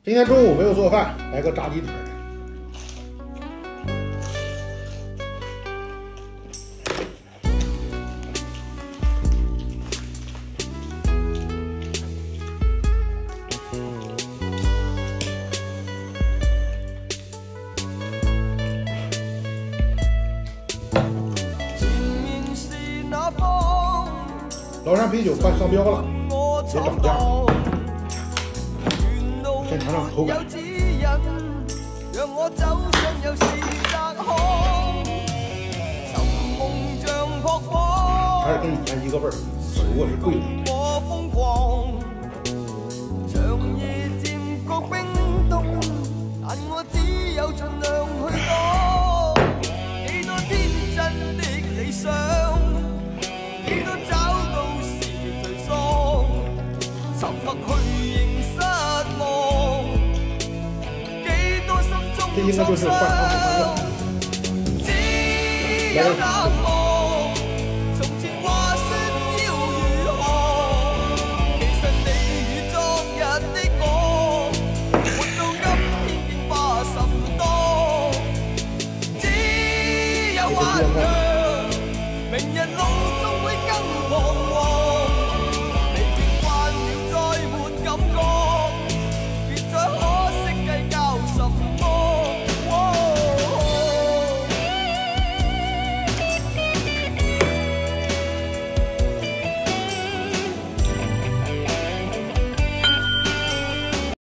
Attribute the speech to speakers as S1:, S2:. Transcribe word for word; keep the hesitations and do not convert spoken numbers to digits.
S1: 今天中午没有做饭，来个炸鸡腿。崂山啤酒快上标了，别涨价。先尝尝口感。还是跟以前一个味儿，只不过是贵了一点。这应该就是换汤不换药。来。